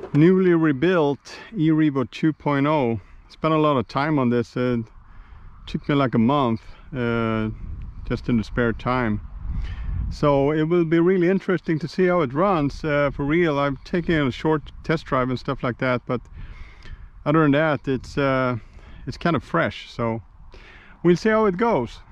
newly rebuilt E-Revo 2.0. Spent a lot of time on this. It took me like a month just in the spare time. So it will be really interesting to see how it runs for real. I'm taking a short test drive and stuff like that, but other than that, it's kind of fresh. So we'll see how it goes.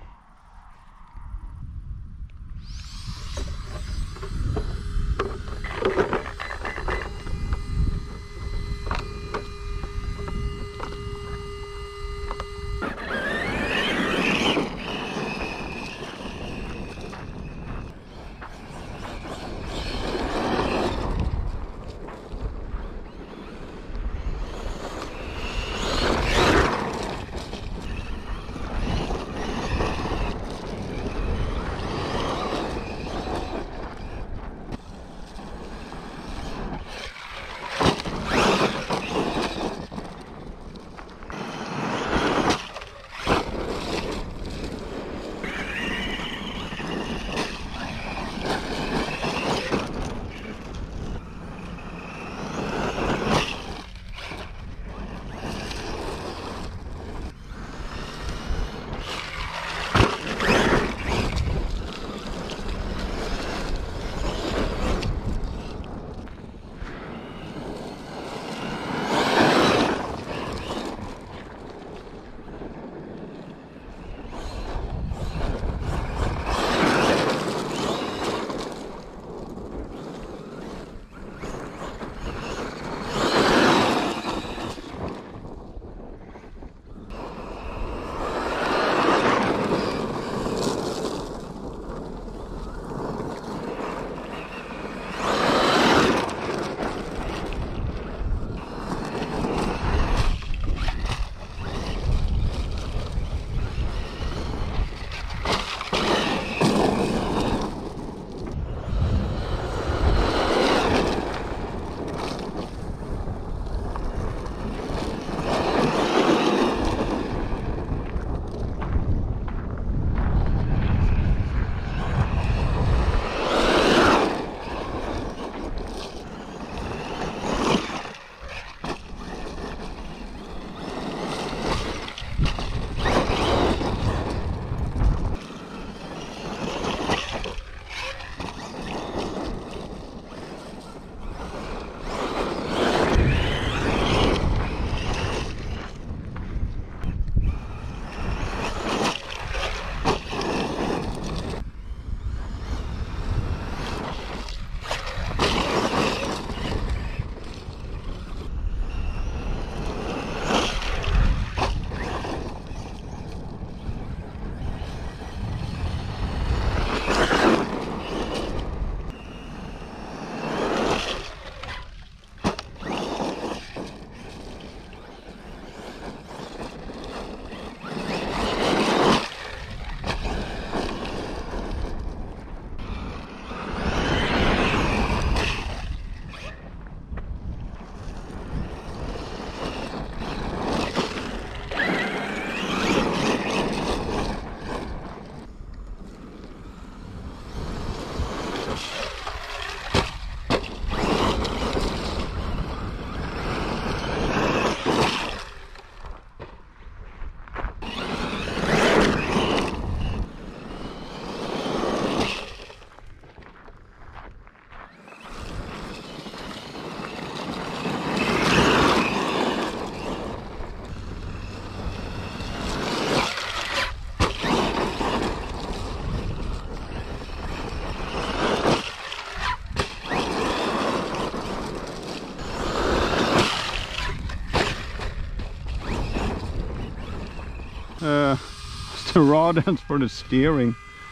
Just the rod ends for the steering.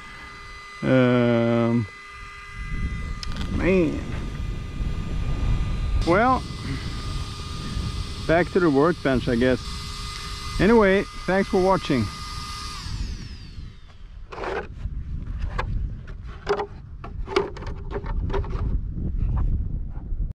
Man. Well, back to the workbench, I guess. Anyway, thanks for watching.